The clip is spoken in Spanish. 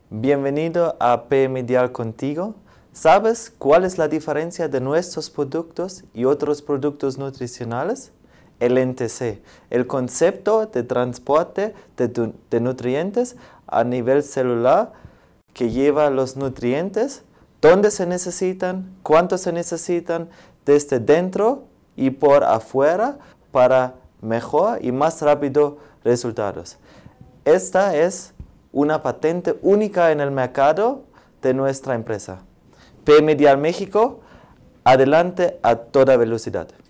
Bienvenido a PM Ideal Contigo. ¿Sabes cuál es la diferencia de nuestros productos y otros productos nutricionales? El NTC, el concepto de transporte de nutrientes a nivel celular que lleva los nutrientes, dónde se necesitan, cuánto se necesitan, desde dentro y por afuera para mejor y más rápido resultados. Esta es una patente única en el mercado de nuestra empresa. PM Ideal México, adelante a toda velocidad.